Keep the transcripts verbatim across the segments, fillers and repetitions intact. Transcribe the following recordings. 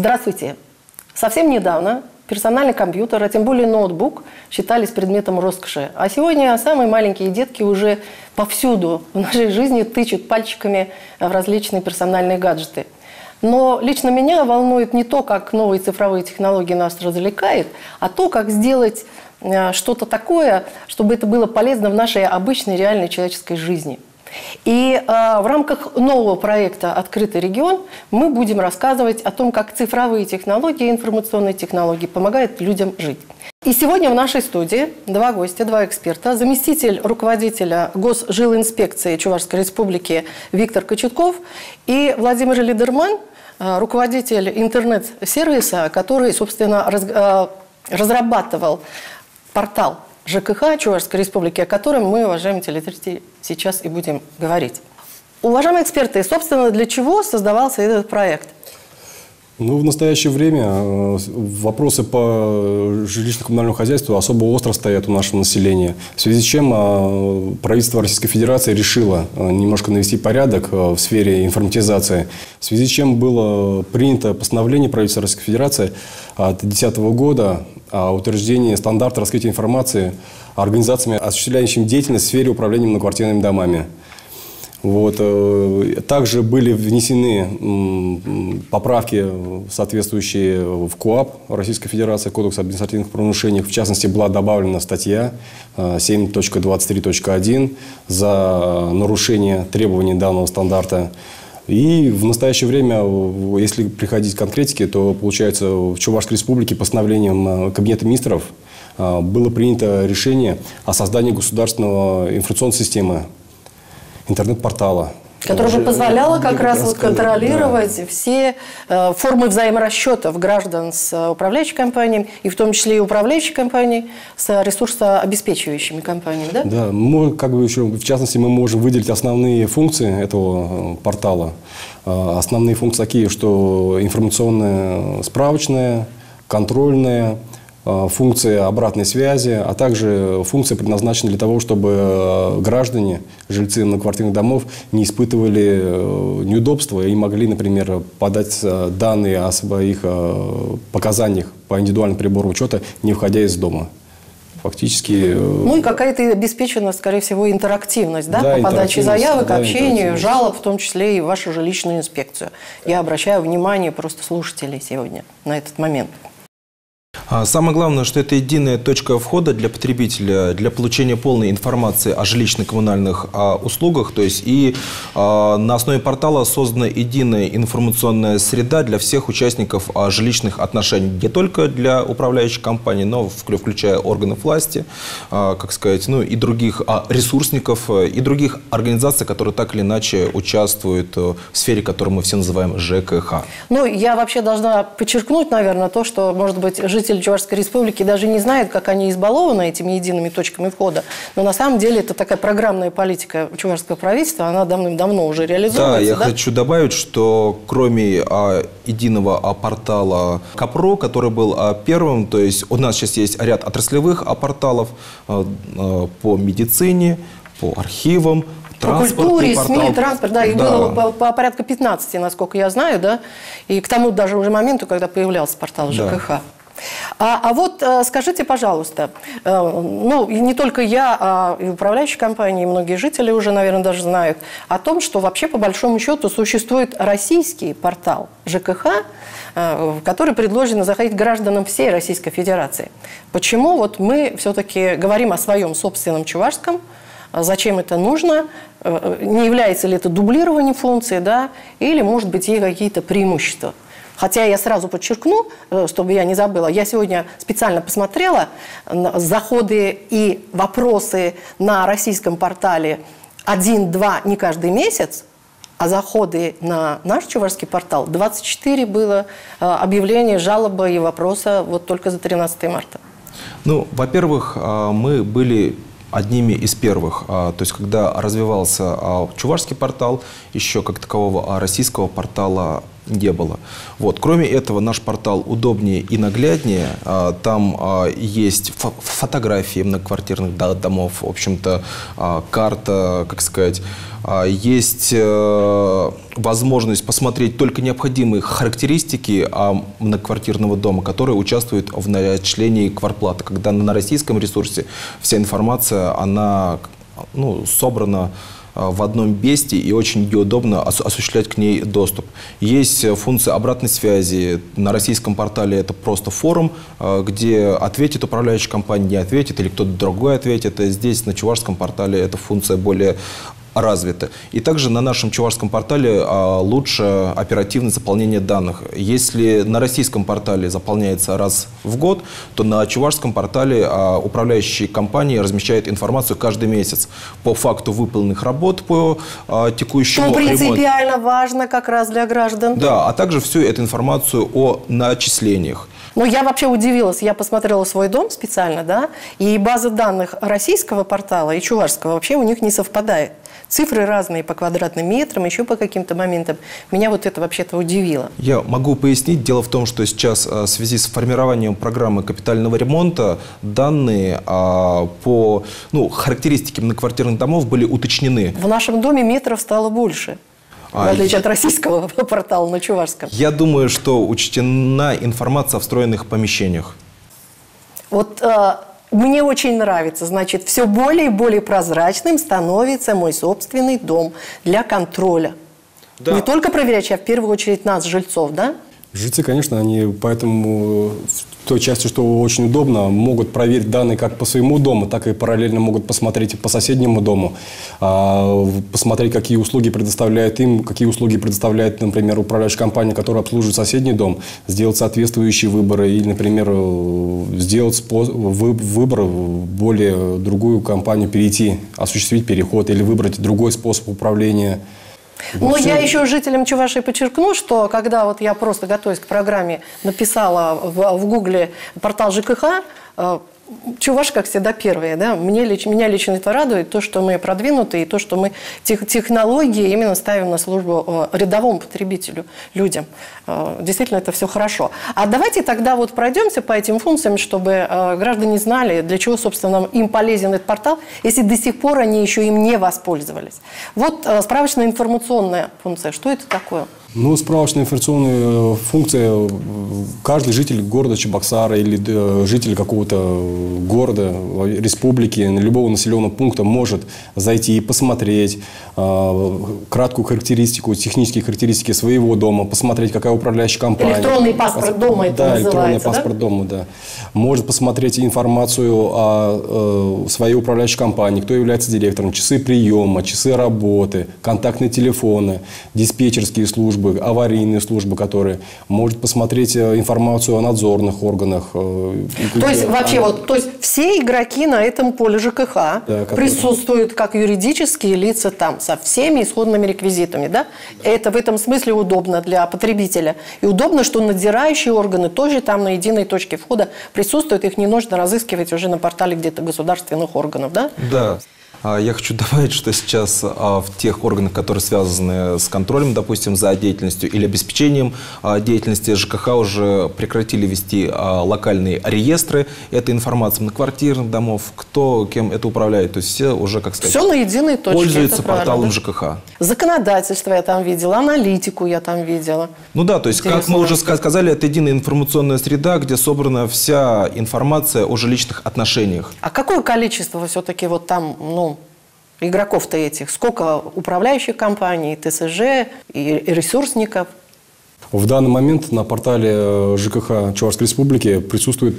Здравствуйте. Совсем недавно персональный компьютер, а тем более ноутбук, считались предметом роскоши. А сегодня самые маленькие детки уже повсюду в нашей жизни тычут пальчиками в различные персональные гаджеты. Но лично меня волнует не то, как новые цифровые технологии нас развлекают, а то, как сделать что-то такое, чтобы это было полезно в нашей обычной реальной человеческой жизни. И э, в рамках нового проекта «Открытый регион» мы будем рассказывать о том, как цифровые технологии и информационные технологии помогают людям жить. И сегодня в нашей студии два гостя, два эксперта. Заместитель руководителя Госжилинспекции Чувашской Республики Виктор Кочетков и Владимир Лидерман, э, руководитель интернет-сервиса, который, собственно, раз, э, разрабатывал портал ЖКХ Чувашской Республики, о котором мы, уважаемые телезрители, сейчас и будем говорить. Уважаемые эксперты, собственно, для чего создавался этот проект? Ну, в настоящее время вопросы по жилищно-коммунальному хозяйству особо остро стоят у нашего населения, в связи с чем правительство Российской Федерации решило немножко навести порядок в сфере информатизации, в связи с чем было принято постановление правительства Российской Федерации от две тысячи десятого года о утверждении стандарта раскрытия информации организациями, осуществляющими деятельность в сфере управления многоквартирными домами. Вот. Также были внесены поправки, соответствующие в КоАП Российской Федерации, Кодекс об административных правонарушениях. В частности, была добавлена статья семь точка двадцать три точка один за нарушение требований данного стандарта. И в настоящее время, если приходить к конкретике, то, получается, в Чувашской Республике постановлением Кабинета министров было принято решение о создании государственного информационной системы, интернет-портала. Которая бы позволяла как раз вот контролировать да. все э, формы взаиморасчетов граждан с управляющей компанией, и в том числе и управляющей компанией с ресурсообеспечивающими компаниями, да? Да, мы, как бы еще, в частности, мы можем выделить основные функции этого портала. Основные функции такие, что информационная, справочная, контрольная, функции обратной связи, а также функции предназначены для того, чтобы граждане, жильцы многоквартирных домов не испытывали неудобства и могли, например, подать данные о своих показаниях по индивидуальному прибору учета, не выходя из дома. Фактически... Ну и какая-то обеспечена, скорее всего, интерактивность, да, да по подаче заявок, да, общению, жалоб, в том числе и в вашу жилищную инспекцию. Я обращаю внимание просто слушателей сегодня на этот момент. Самое главное, что это единая точка входа для потребителя для получения полной информации о жилищно-коммунальных услугах. То есть и а, на основе портала создана единая информационная среда для всех участников а, жилищных отношений. Не только для управляющих компаний, но включая органов власти, а, как сказать, ну и других а, ресурсников, и других организаций, которые так или иначе участвуют в сфере, которую мы все называем ЖКХ. Ну, я вообще должна подчеркнуть, наверное, то, что, может быть, жители Чувашской Республики даже не знают, как они избалованы этими едиными точками входа. Но на самом деле это такая программная политика чувашского правительства, она давным-давно уже реализуется. Да, я да? хочу добавить, что кроме а, единого а, портала КАПРО, который был а, первым, то есть у нас сейчас есть ряд отраслевых а, порталов а, а, по медицине, по архивам, по культуре, СМИ, транспорт, да, их да. было по, по порядка пятнадцати, насколько я знаю, да, и к тому даже уже моменту, когда появлялся портал ЖКХ. Да. А, а вот скажите, пожалуйста, ну, не только я, а и управляющие компании, и многие жители уже, наверное, даже знают о том, что вообще, по большому счету, существует российский портал ЖКХ, который предложено заходить гражданам всей Российской Федерации. Почему вот мы все-таки говорим о своем собственном чувашском? Зачем это нужно? Не является ли это дублированием функции, да? Или, может быть, есть какие-то преимущества? Хотя я сразу подчеркну, чтобы я не забыла, я сегодня специально посмотрела заходы и вопросы на российском портале один-два не каждый месяц, а заходы на наш чувашский портал двадцать четыре было объявления, жалобы и вопроса вот только за тринадцатое марта. Ну, во-первых, мы были одними из первых, то есть когда развивался чувашский портал, еще как такового российского портала не было. Вот. Кроме этого, наш портал удобнее и нагляднее. Там есть фотографии многоквартирных домов, в общем-то, карта, как сказать. Есть возможность посмотреть только необходимые характеристики многоквартирного дома, которые участвуют в начислении квартплаты. Когда на российском ресурсе вся информация, она, ну, собрана в одном месте, и очень удобно осуществлять к ней доступ. Есть функция обратной связи. На российском портале это просто форум, где ответит управляющая компания, не ответит, или кто-то другой ответит. Здесь на чувашском портале эта функция более развиты. И также на нашем чувашском портале а, лучше оперативное заполнение данных. Если на российском портале заполняется раз в год, то на чувашском портале а, управляющие компании размещают информацию каждый месяц по факту выполненных работ по а, текущему ремонту. Что принципиально ремонту. Важно как раз для граждан. Да, а также всю эту информацию о начислениях. Ну, я вообще удивилась. Я посмотрела свой дом специально, да, и база данных российского портала и чувашского вообще у них не совпадает. Цифры разные по квадратным метрам, еще по каким-то моментам. Меня вот это вообще-то удивило. Я могу пояснить. Дело в том, что сейчас в связи с формированием программы капитального ремонта данные а, по ну, характеристике многоквартирных домов были уточнены. В нашем доме метров стало больше. В отличие от российского портала на чувашском. Я думаю, что учтена информация о встроенных помещениях. Вот э, мне очень нравится. Значит, все более и более прозрачным становится мой собственный дом для контроля. Да. Не только проверять, а в первую очередь нас, жильцов, да? Жильцы, конечно, они поэтому в той части, что очень удобно, могут проверить данные как по своему дому, так и параллельно могут посмотреть по соседнему дому, посмотреть, какие услуги предоставляет им, какие услуги предоставляет, например, управляющая компания, которая обслуживает соседний дом, сделать соответствующие выборы или, например, сделать выбор, более другую компанию перейти, осуществить переход или выбрать другой способ управления. Ну, все... я еще жителям Чувашии подчеркну, что когда вот я просто, готовясь к программе, написала в, в Гугле портал ЖКХ, э, Чуваш, как всегда, первые. Да? Мне, меня лично это радует, то, что мы продвинуты, и то, что мы тех, технологии именно ставим на службу э, рядовому потребителю, людям. Э, действительно, это все хорошо. А давайте тогда вот пройдемся по этим функциям, чтобы э, граждане знали, для чего, собственно, им полезен этот портал, если до сих пор они еще им не воспользовались. Вот э, справочная информационная функция. Что это такое? Ну, справочная информационная функция. Каждый житель города Чебоксара или житель какого-то города, республики, любого населенного пункта может зайти и посмотреть э, краткую характеристику, технические характеристики своего дома, посмотреть, какая управляющая компания. Электронный паспорт дома это да, называется, электронный да? паспорт дома, да. Может посмотреть информацию о э, своей управляющей компании, кто является директором, часы приема, часы работы, контактные телефоны, диспетчерские службы, аварийные службы, которые может посмотреть информацию о надзорных органах. То есть вообще вот, то есть все игроки на этом поле ЖКХ да, присутствуют как юридические лица там со всеми исходными реквизитами, да? Это в этом смысле удобно для потребителя и удобно, что надзирающие органы тоже там на единой точке входа присутствуют, их не нужно разыскивать уже на портале где-то государственных органов, да? Да. Я хочу добавить, что сейчас в тех органах, которые связаны с контролем, допустим, за деятельностью или обеспечением деятельности ЖКХ, уже прекратили вести локальные реестры этой информации на квартирных домов, кто кем это управляет. То есть все уже, как сказать, все на единой точке, пользуются порталом да? ЖКХ. Законодательство я там видела, аналитику я там видела. Ну да, то есть, интересно, как мы уже сказали, это единая информационная среда, где собрана вся информация о жилищных отношениях. А какое количество все-таки вот там, ну, игроков-то этих? Сколько управляющих компаний, ТСЖ и ресурсников? В данный момент на портале ЖКХ Чувашской Республики присутствует,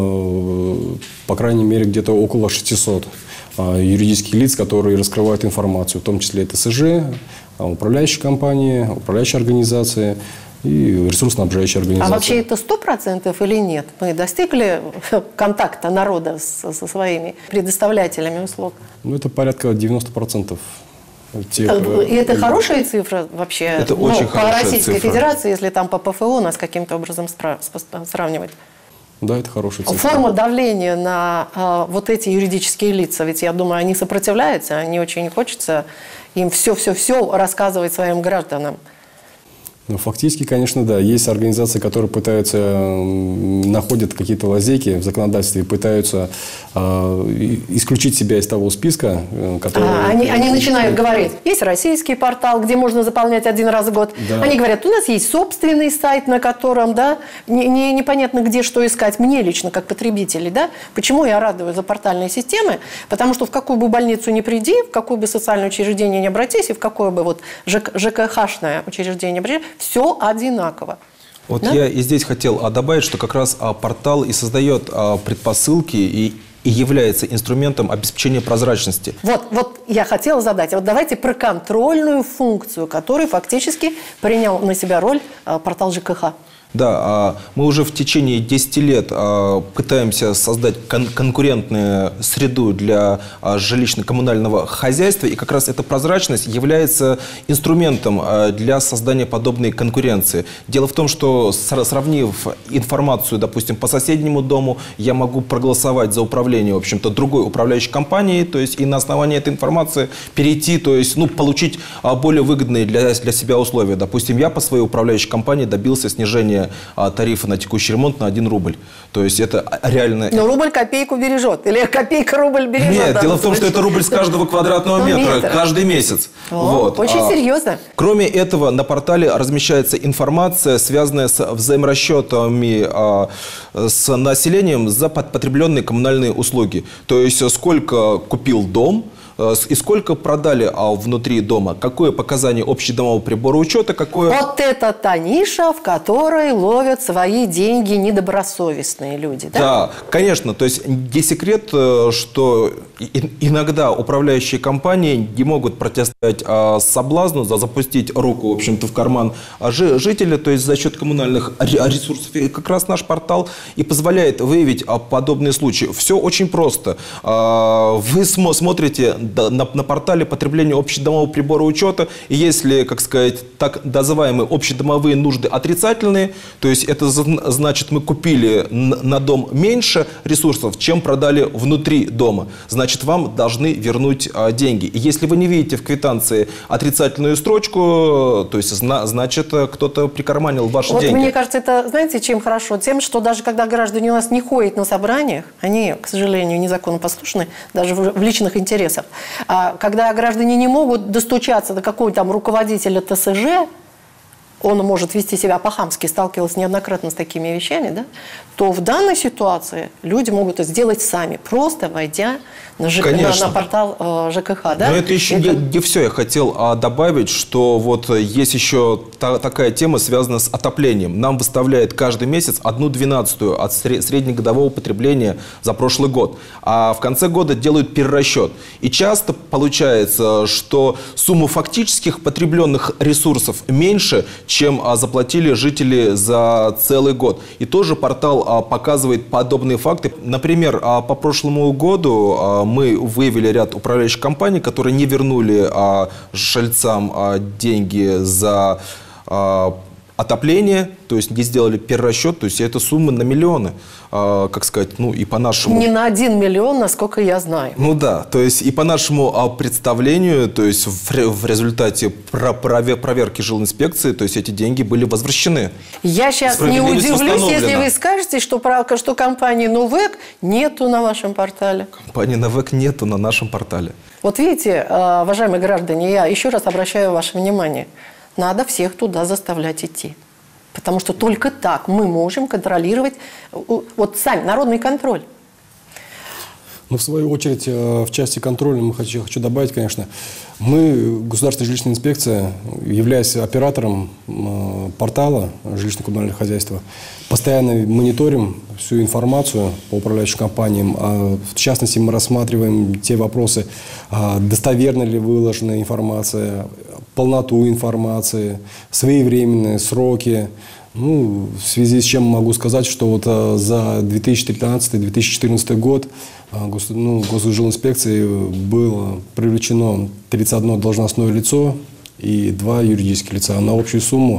по, по крайней мере, где-то около шестисот юридических лиц, которые раскрывают информацию, в том числе ТСЖ, управляющие компании, управляющие организации и ресурсно-снабжающие организации. А вообще это сто процентов или нет? Мы достигли контакта народа со, со своими предоставляющими услуг? Ну, это порядка девяноста процентов. Тех, и это хорошая цифра вообще? Это ну, очень по Российской цифра. Федерации, если там по ПФО нас каким-то образом сравнивать. Да, это хорошая цифра. Форма давления на а, вот эти юридические лица, ведь я думаю, они сопротивляются, они очень хочется им все-все-все рассказывать своим гражданам. Ну, фактически, конечно, да. Есть организации, которые пытаются, находят какие-то лазейки в законодательстве и пытаются э, исключить себя из того списка, который... А, они, они начинают говорить, есть российский портал, где можно заполнять один раз в год. Да. Они говорят, у нас есть собственный сайт, на котором, да, не, не, непонятно где что искать. Мне лично, как потребителей, да, почему я радуюсь за портальные системы? Потому что в какую бы больницу ни приди, в какое бы социальное учреждение ни обратись, и в какое бы вот ЖКХ-шное учреждение обратись, все одинаково. Вот да? я и здесь хотел добавить, что как раз портал и создает предпосылки и, и является инструментом обеспечения прозрачности. Вот, вот я хотела задать. Вот давайте про контрольную функцию, которую фактически принял на себя роль портал ЖКХ. Да, мы уже в течение десяти лет пытаемся создать кон конкурентную среду для жилищно-коммунального хозяйства, и как раз эта прозрачность является инструментом для создания подобной конкуренции. Дело в том, что сравнив информацию, допустим, по соседнему дому, я могу проголосовать за управление, в общем-то, другой управляющей компанией, то есть и на основании этой информации перейти, то есть, ну, получить более выгодные для, для себя условия. Допустим, я по своей управляющей компании добился снижения тарифа на текущий ремонт на один рубль. То есть это реально... Но рубль копейку бережет. Или копейка рубль бережет. Нет, да, дело в том, что это рубль с каждого квадратного метра, метр. каждый месяц. О, вот. Очень а, серьезно. Кроме этого, на портале размещается информация, связанная с взаиморасчетами а, с населением за потребленные коммунальные услуги. То есть сколько купил дом, и сколько продали а, внутри дома, какое показание общедомового прибора учета, какое... Вот это та ниша, в которой ловят свои деньги недобросовестные люди, да? Да, конечно. То есть не секрет, что иногда управляющие компании не могут противостоять а, соблазну за запустить руку, в общем-то, в карман жителя, то есть за счет коммунальных ресурсов. И как раз наш портал и позволяет выявить а, подобные случаи. Все очень просто. А, вы смотрите На, на портале потребления общедомового прибора учета, и если, как сказать, так называемые общедомовые нужды отрицательные, то есть это значит, мы купили на дом меньше ресурсов, чем продали внутри дома, значит, вам должны вернуть а, деньги. И если вы не видите в квитанции отрицательную строчку, то есть значит, кто-то прикарманил ваши вот деньги. Мне кажется, это, знаете, чем хорошо? Тем, что даже когда граждане у нас не ходят на собраниях, они, к сожалению, незаконнопослушны, даже в, в личных интересах. А когда граждане не могут достучаться до какого-то там руководителя ТСЖ, он может вести себя по-хамски, сталкивался неоднократно с такими вещами, да, то в данной ситуации люди могут это сделать сами, просто войдя на, ЖК, на, на портал э, ЖКХ. Да? Но это еще это... Не, не все. Я хотел а, добавить, что вот есть еще та, такая тема, связанная с отоплением. Нам выставляет каждый месяц одну двенадцатую от среднегодового потребления за прошлый год. А в конце года делают перерасчет. И часто получается, что сумма фактических потребленных ресурсов меньше, чем а, заплатили жители за целый год. И тоже портал а, показывает подобные факты. Например, а, по прошлому году а, мы выявили ряд управляющих компаний, которые не вернули а, жильцам а, деньги за а, отопление, то есть не сделали перерасчет, то есть это суммы на миллионы, а, как сказать, ну и по нашему... Не на один миллион, насколько я знаю. Ну да, то есть и по нашему а, представлению, то есть в, в результате про, провер, проверки жилинспекции, то есть эти деньги были возвращены. Я сейчас не удивлюсь, если вы скажете, что, про, что компании Новэк нету на вашем портале. Компании Новэк нету на нашем портале. Вот видите, уважаемые граждане, я еще раз обращаю ваше внимание. Надо всех туда заставлять идти. Потому что только так мы можем контролировать, вот сами, народный контроль. Ну, в свою очередь, в части контроля мы хочу, хочу добавить, конечно, мы, Государственная жилищная инспекция, являясь оператором портала жилищно-коммунального хозяйства, постоянно мониторим всю информацию по управляющим компаниям. В частности, мы рассматриваем те вопросы, достоверно ли выложена информация, полноту информации, своевременные сроки. Ну, в связи с чем могу сказать, что вот за две тысячи тринадцатый — две тысячи четырнадцатый год гос, ну, Госжилинспекции было привлечено тридцать одно должностное лицо и два юридических лица на общую сумму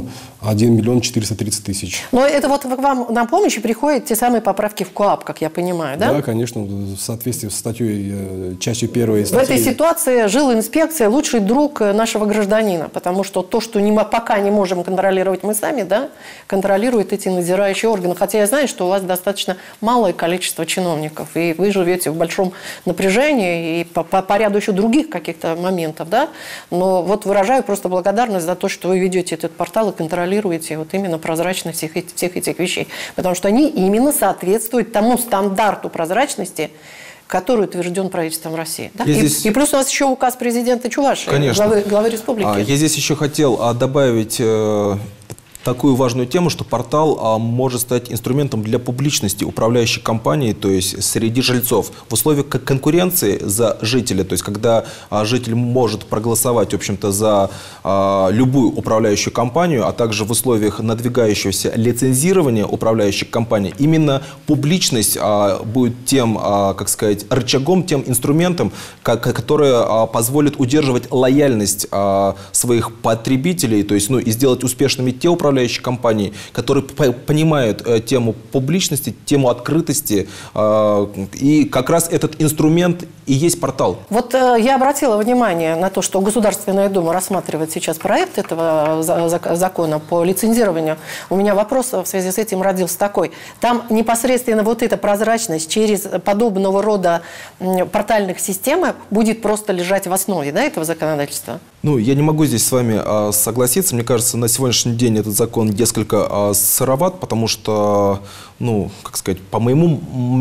один миллион четыреста тридцать тысяч. Но это вот к вам на помощь приходят те самые поправки в КоАП, как я понимаю, да? Да, конечно, в соответствии с статьей, частью первой статьи. В этой ситуации жилинспекция лучший друг нашего гражданина, потому что то, что не, пока не можем контролировать мы сами, да, контролируют эти надзирающие органы. Хотя я знаю, что у вас достаточно малое количество чиновников, и вы живете в большом напряжении и по, по, по ряду еще других каких-то моментов, да. Но вот выражаю просто благодарность за то, что вы ведете этот портал и контролируете вот именно прозрачность всех, всех этих вещей. Потому что они именно соответствуют тому стандарту прозрачности, который утвержден правительством России. Да? И, здесь... и плюс у нас еще указ президента Чувашии, главы, главы республики. А, я здесь еще хотел а, добавить... Э... такую важную тему, что портал а, может стать инструментом для публичности управляющей компании, то есть среди жильцов. В условиях конкуренции за жителя, то есть когда а, житель может проголосовать, в общем-то, за а, любую управляющую компанию, а также в условиях надвигающегося лицензирования управляющих компаний, именно публичность а, будет тем, а, как сказать, рычагом, тем инструментом, как, которое а, позволит удерживать лояльность а, своих потребителей, то есть, ну, и сделать успешными те управляющие компании, которые понимают э, тему публичности, тему открытости, э, и как раз этот инструмент и есть портал. Вот э, я обратила внимание на то, что Государственная Дума рассматривает сейчас проект этого закона по лицензированию. У меня вопрос в связи с этим родился такой. Там непосредственно вот эта прозрачность через подобного рода портальных систем будет просто лежать в основе, да, этого законодательства? Ну, я не могу здесь с вами а, согласиться. Мне кажется, на сегодняшний день этот закон несколько а, сыроват, потому что, ну, как сказать, по моему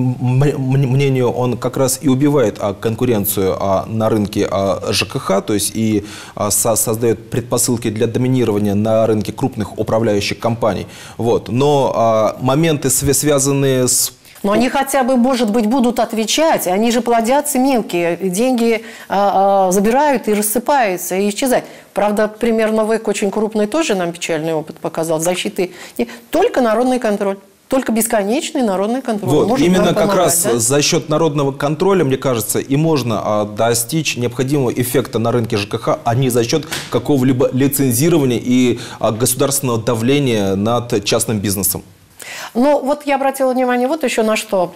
мнению, он как раз и убивает а, конкуренцию а, на рынке а, ЖКХ, то есть и а, со создает предпосылки для доминирования на рынке крупных управляющих компаний. Вот. Но а, моменты, связанные с... Но они хотя бы, может быть, будут отвечать. Они же плодятся мелкие. Деньги а, а, забирают и рассыпаются, и исчезают. Правда, пример Новэк очень крупный тоже нам печальный опыт показал. Защиты. Только народный контроль. Только бесконечный народный контроль. Вот, может именно как помогать, раз да? За счет народного контроля, мне кажется, и можно а, достичь необходимого эффекта на рынке ЖКХ, а не за счет какого-либо лицензирования и а, государственного давления над частным бизнесом. Ну, вот я обратила внимание вот еще на что.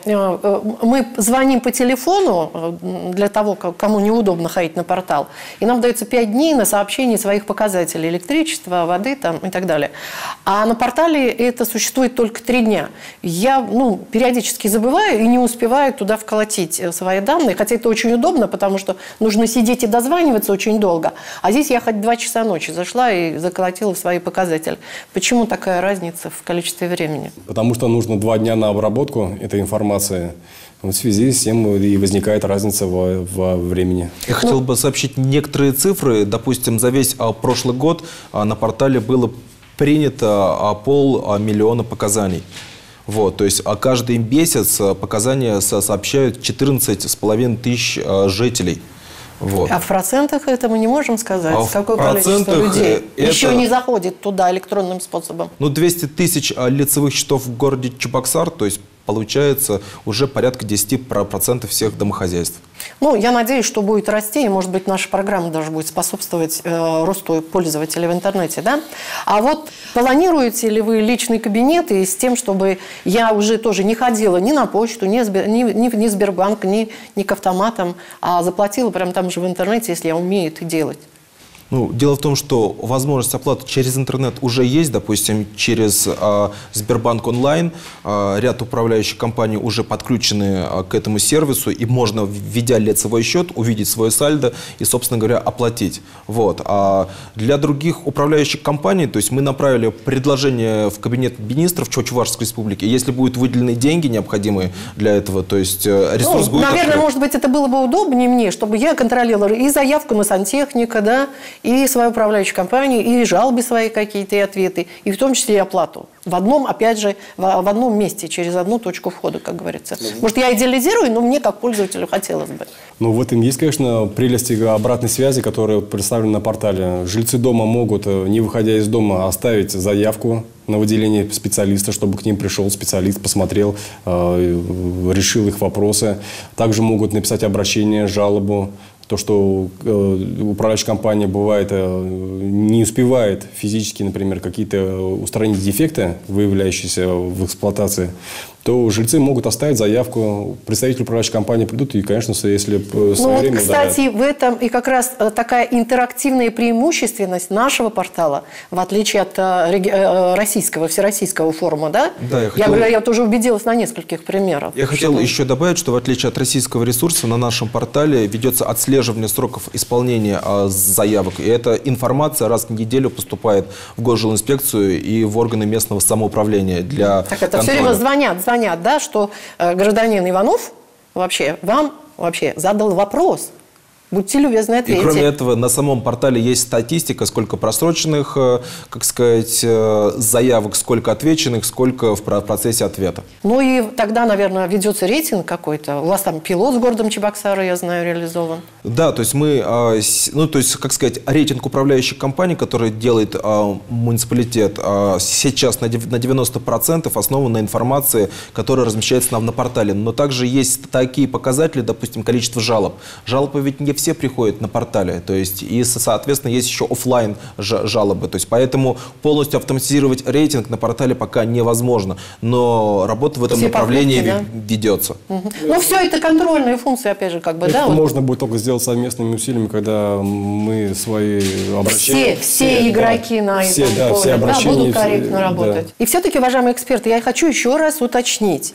Мы звоним по телефону для того, кому неудобно ходить на портал, и нам дается пять дней на сообщение своих показателей электричества, воды там, и так далее. А на портале это существует только три дня. Я, ну, периодически забываю и не успеваю туда вколотить свои данные, хотя это очень удобно, потому что нужно сидеть и дозваниваться очень долго. А здесь я хоть два часа ночи зашла и заколотила свои показатели. Почему такая разница в количестве времени? Потому что нужно два дня на обработку этой информации. В связи с тем и возникает разница во, во времени. Я ну, хотел бы сообщить некоторые цифры. Допустим, за весь а, прошлый год а, на портале было принято а, полмиллиона показаний. Вот, то есть а каждый месяц показания со, сообщают четырнадцать с половиной тысяч а, жителей. Вот. А в процентах это мы не можем сказать? А Какое количество людей это... еще не заходит туда электронным способом? Ну, двести тысяч лицевых счетов в городе Чебоксар, то есть получается уже порядка десяти процентов всех домохозяйств. Ну, я надеюсь, что будет расти, и, может быть, наша программа даже будет способствовать э, росту пользователей в интернете, да? А вот планируете ли вы личный кабинет и с тем, чтобы я уже тоже не ходила ни на почту, ни, ни, ни, ни в Сбербанк, ни, ни к автоматам, а заплатила прямо там же в интернете, если я умею это делать? Ну, дело в том, что возможность оплаты через интернет уже есть, допустим, через э, Сбербанк онлайн. Э, ряд управляющих компаний уже подключены э, к этому сервису, и можно, введя лицевой счет, увидеть свой сальдо и, собственно говоря, оплатить. Вот. А для других управляющих компаний, то есть мы направили предложение в кабинет министров Чувашской республики, если будут выделены деньги необходимые для этого, то есть э, ресурс ну, будет... Наверное, открыт. Может быть, это было бы удобнее мне, чтобы я контролировала и заявку на сантехника, да, и свою управляющую компанию, и жалобы свои какие-то, и ответы, и в том числе и оплату. В одном, опять же, в, в одном месте, через одну точку входа, как говорится. Может, я идеализирую, но мне, как пользователю, хотелось бы. Ну, в этом есть, конечно, прелести обратной связи, которые представлены на портале. Жильцы дома могут, не выходя из дома, оставить заявку на выделение специалиста, чтобы к ним пришел специалист, посмотрел, э, решил их вопросы. Также могут написать обращение, жалобу. То, что управляющая компания бывает, не успевает физически, например, какие-то устранить дефекты, выявляющиеся в эксплуатации, то жильцы могут оставить заявку, представители управляющей компании придут и, конечно, если в свое ну, время... Вот, кстати, ударят. В этом и как раз такая интерактивная преимущественность нашего портала, в отличие от российского, всероссийского форума, да? Да, я, хотел... я, я тоже убедилась на нескольких примерах. Я хотел что... еще добавить, что в отличие от российского ресурса, на нашем портале ведется отслеживание сроков исполнения заявок. И эта информация раз в неделю поступает в Госжилинспекцию и в органы местного самоуправления для Так это контроля. Все время звонят, звонят, да, что э, гражданин Иванов вообще вам вообще задал вопрос. Будьте любезны, ответьте. И кроме этого, на самом портале есть статистика, сколько просроченных, как сказать, заявок, сколько отвеченных, сколько в процессе ответа. Ну и тогда, наверное, ведется рейтинг какой-то. У вас там пилот с городом Чебоксары, я знаю, реализован. Да, то есть мы, ну то есть, как сказать, рейтинг управляющих компаний, который делает муниципалитет, сейчас на девяносто процентов основан на информации, которая размещается на, на портале. Но также есть такие показатели, допустим, количество жалоб. Жалобы ведь не все приходят на портале, то есть и, соответственно, есть еще офлайн жалобы, то есть поэтому полностью автоматизировать рейтинг на портале пока невозможно, но работа в этом все направлении покупки, да? ведется. Угу. Ну все это контрольные функции, опять же, как бы, это да? можно вот. будет только сделать совместными усилиями, когда мы свои обращения... Все, все, все игроки да, на все, этом да, поле все да, будут корректно да. работать. И все-таки, уважаемые эксперты, я хочу еще раз уточнить.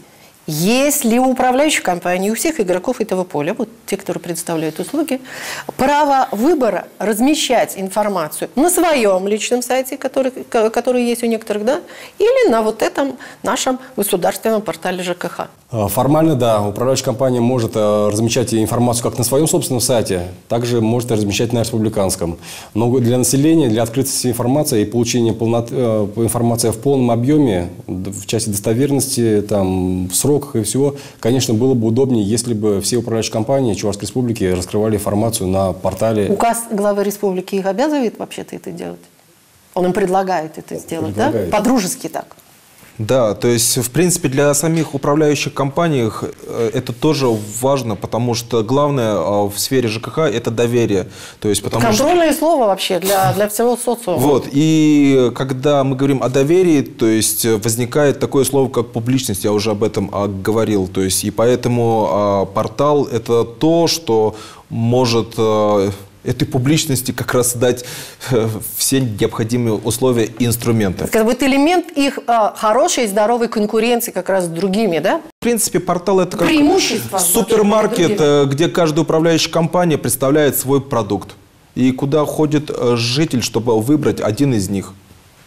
Если у управляющей компании, у всех игроков этого поля, вот те, которые предоставляют услуги, право выбора размещать информацию на своем личном сайте, который, который есть у некоторых, да, или на вот этом нашем государственном портале ЖКХ? Формально, да. Управляющая компания может размещать информацию как на своем собственном сайте, также может размещать на республиканском. Но для населения, для открытости информации и получения полнот... информации в полном объеме, в части достоверности, там, в сроках и всего, конечно, было бы удобнее, если бы все управляющие компании Чувашской Республики раскрывали информацию на портале. Указ главы республики их обязывает вообще-то это делать? Он им предлагает это сделать, предлагает. Да? По-дружески так. Да, то есть, в принципе, для самих управляющих компаний это тоже важно, потому что главное в сфере ЖКХ – это доверие. То есть, потому контрольное что... слово вообще для, для всего социума. Вот, и когда мы говорим о доверии, то есть, возникает такое слово, как публичность, я уже об этом говорил. То есть, и поэтому портал – это то, что может... этой публичности как раз дать э, все необходимые условия и инструменты. Это вот элемент их э, хорошей, здоровой конкуренции как раз с другими, да? В принципе, портал – это как преимущество, супермаркет, э, где каждая управляющая компания представляет свой продукт. И куда ходит э, житель, чтобы выбрать один из них.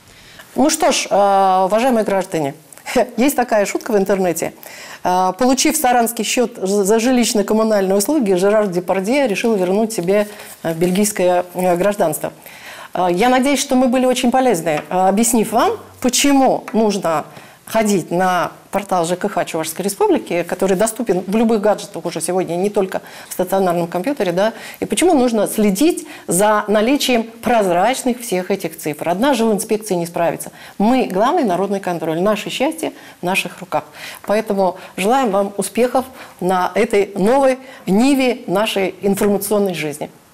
Ну что ж, э, уважаемые граждане, есть такая шутка в интернете. Получив саранский счет за жилищно-коммунальные услуги, Жерар Депардье решил вернуть себе бельгийское гражданство. Я надеюсь, что мы были очень полезны, объяснив вам, почему нужно ходить на портал ЖКХ Чувашской Республики, который доступен в любых гаджетах уже сегодня, не только в стационарном компьютере, да, и почему нужно следить за наличием прозрачных всех этих цифр. Одна жилинспекция не справится. Мы – главный народный контроль. Наше счастье в наших руках. Поэтому желаем вам успехов на этой новой ниве нашей информационной жизни.